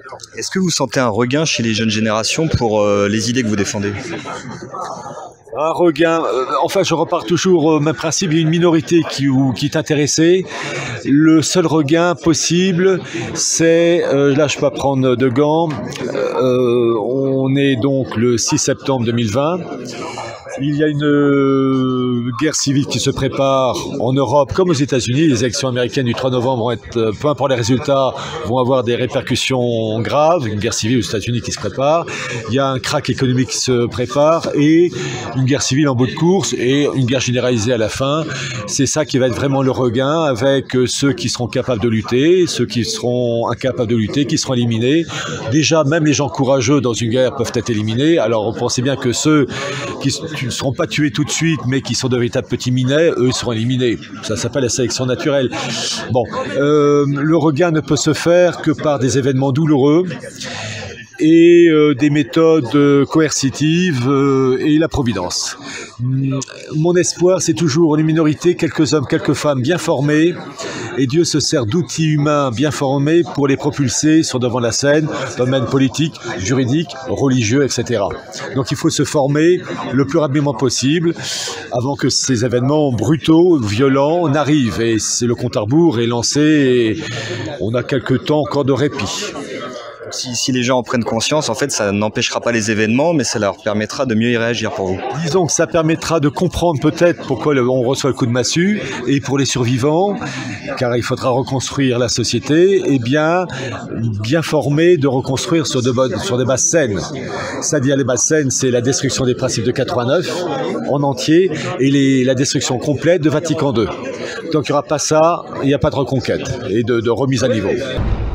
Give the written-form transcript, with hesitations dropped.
Est-ce que vous sentez un regain chez les jeunes générations pour les idées que vous défendez? Un regain, enfin je repars toujours au même principe, il y a une minorité qui est intéressée. Le seul regain possible, c'est, là je peux pas prendre de gants, on est donc le 6 septembre 2020. Il y a une guerre civile qui se prépare en Europe comme aux États-Unis. Les élections américaines du 3 novembre vont être, peu importe les résultats, vont avoir des répercussions graves. Une guerre civile aux États-Unis qui se prépare. Il y a un krach économique qui se prépare et une guerre civile en bout de course et une guerre généralisée à la fin. C'est ça qui va être vraiment le regain avec ceux qui seront capables de lutter, ceux qui seront incapables de lutter, qui seront éliminés. Déjà, même les gens courageux dans une guerre peuvent être éliminés. Alors, pensez bien que ceux qui ne seront pas tués tout de suite, mais qui sont de véritables petits minets, eux seront éliminés. Ça s'appelle la sélection naturelle. Bon, le regain ne peut se faire que par des événements douloureux et des méthodes coercitives et la providence. Mon espoir, c'est toujours une minorité, quelques hommes, quelques femmes bien formés, et Dieu se sert d'outils humains bien formés pour les propulser sur devant la scène, domaine politique, juridique, religieux, etc. Donc il faut se former le plus rapidement possible avant que ces événements brutaux, violents n'arrivent. Et c'est le compte à rebours est lancé et on a quelques temps encore de répit. Si les gens en prennent conscience, en fait, ça n'empêchera pas les événements, mais ça leur permettra de mieux y réagir pour vous. Disons que ça permettra de comprendre peut-être pourquoi on reçoit le coup de massue, et pour les survivants, car il faudra reconstruire la société, et bien former de reconstruire sur des bases saines. C'est-à-dire les bases saines, c'est la destruction des principes de 89 en entier, et la destruction complète de Vatican II. Donc il n'y aura pas ça, il n'y a pas de reconquête et de remise à niveau.